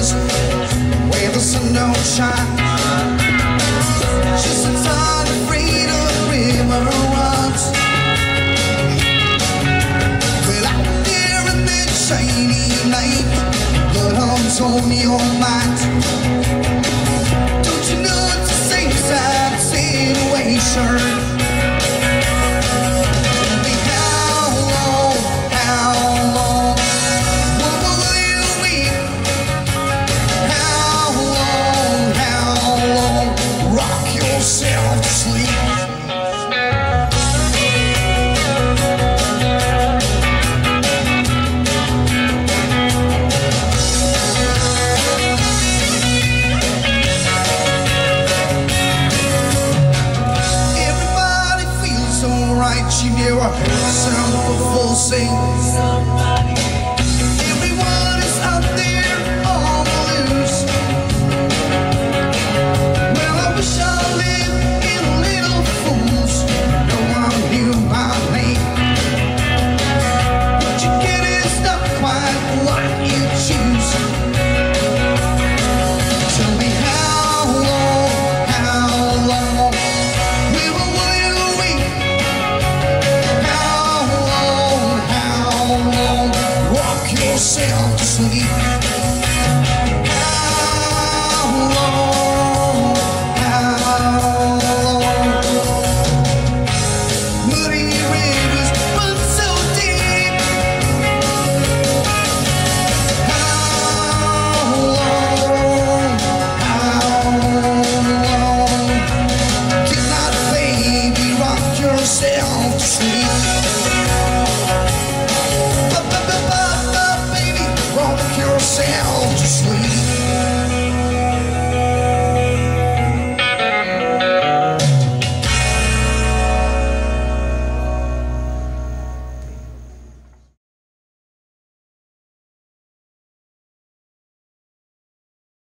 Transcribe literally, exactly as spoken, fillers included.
places where the sun don't shine. Just a tiny afraid of the river runs. Well, out there in that shiny night, bloodhounds on your mind. Don't you know it's the same side situation? Yourself to sleep. Everybody feels alright. You hear a sound of a full sing.